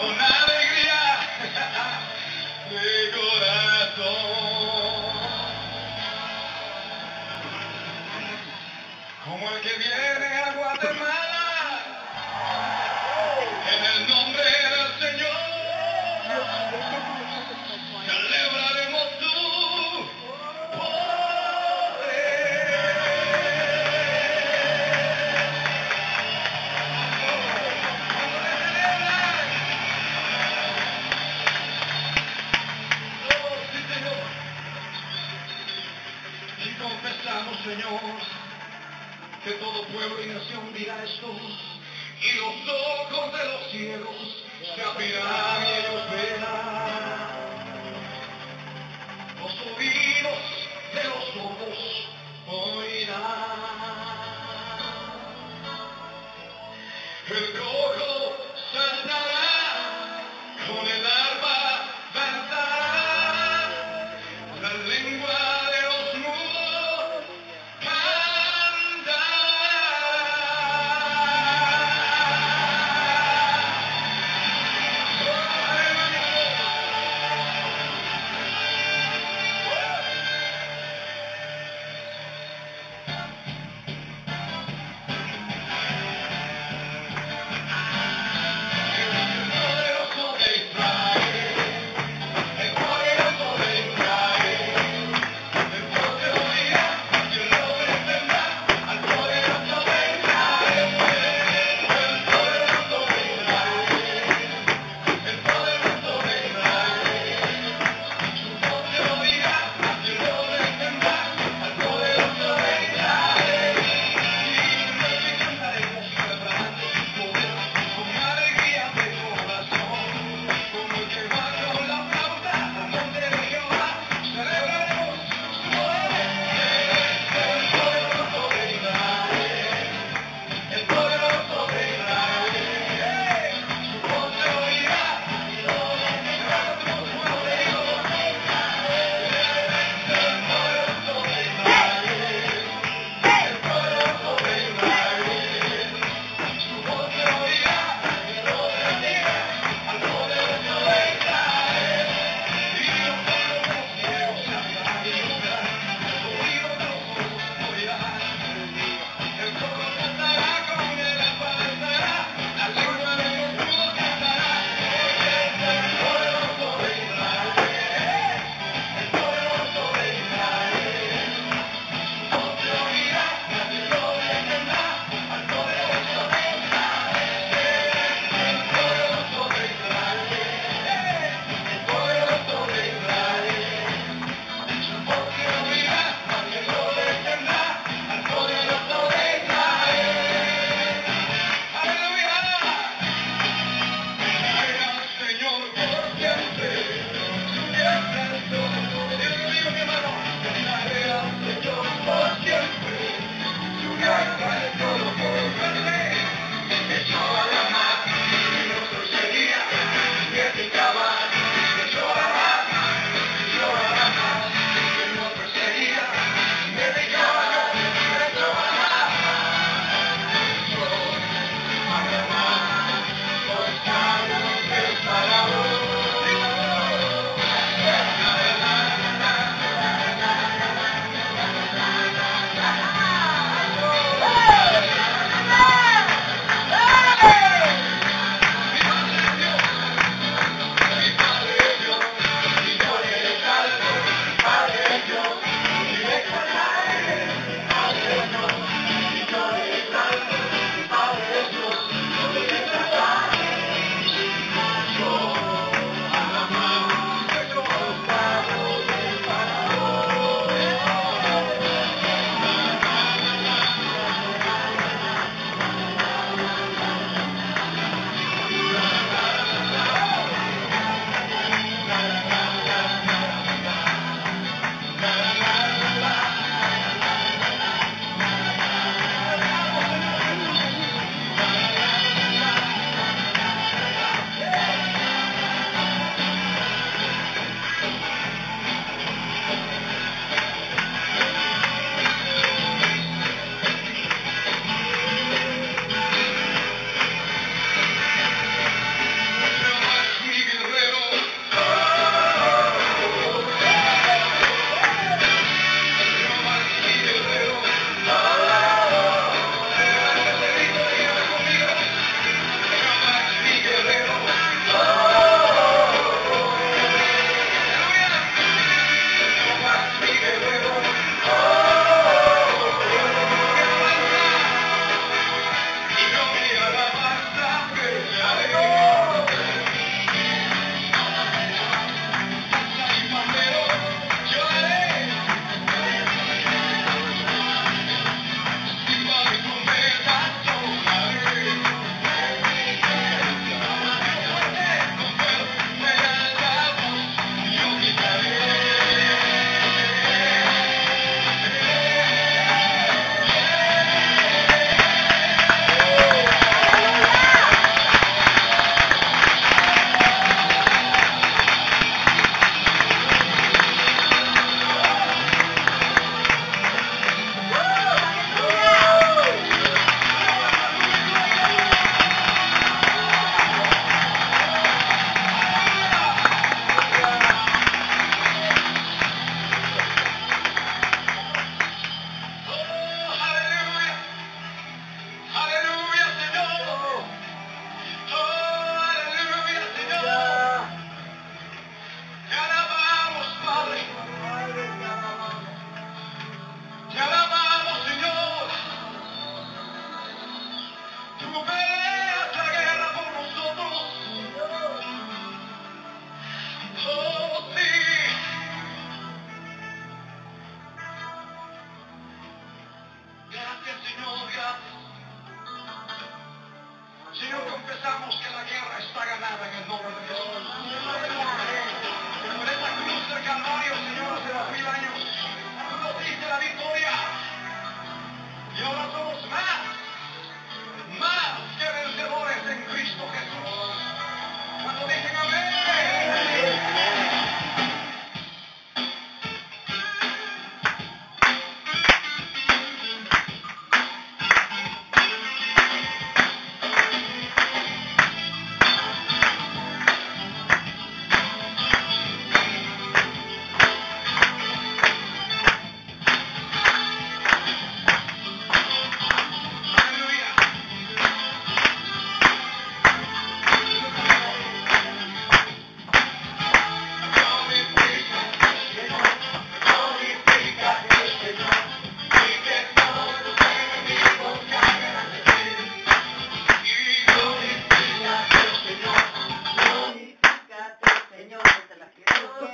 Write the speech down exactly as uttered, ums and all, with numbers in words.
con alegría de corazón, como el que viene a Guatemala, en el nombre del Señor, celebraremos tu y confesamos, Señor, que todo pueblo y nación dirá esto, y los ojos de los ciegos se abrirán y ellos verán, los oídos de los sordos oirán, el cojo saltará, con el arpa danzará, la lengua de los mudos cantará. Señor, confesamos que la guerra está ganada en el nombre de Jesús. Pero en esa cruz del Calvario, Señor, hace dos mil años, tú nos diste la victoria. Y ahora somos más, más que vencedores en Cristo Jesús. Cuando dicen amén. Señor, desde la